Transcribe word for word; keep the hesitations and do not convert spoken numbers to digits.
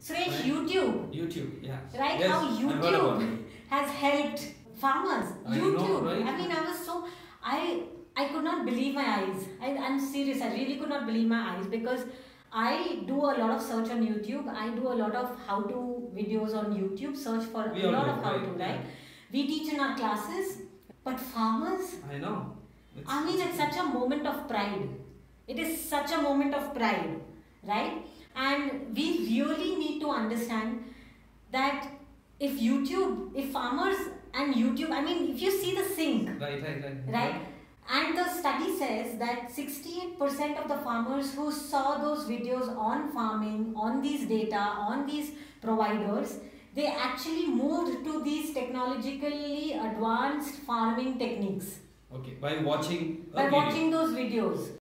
Suresh, YouTube. YouTube, yeah. Right? Yes, how I've heard about YouTube it. has helped farmers. I YouTube. know, right? I mean, I was so I I could not believe my eyes. I, I'm serious. I really could not believe my eyes because I do a lot of search on YouTube. I do a lot of how-to videos on YouTube. Search for We a all lot do, of how-to, right? right? Yeah. We teach in our classes, but farmers. I know. It's, I mean, it's such a moment of pride. It is such a moment of pride, right? And we really need to understand that if YouTube, if farmers and YouTube, I mean, if you see the sync, Right, right, right. right? And the study says that sixty-eight percent of the farmers who saw those videos on farming, on these data, on these providers, they actually moved to these technologically advanced farming techniques. Okay, by watching a By video. watching those videos.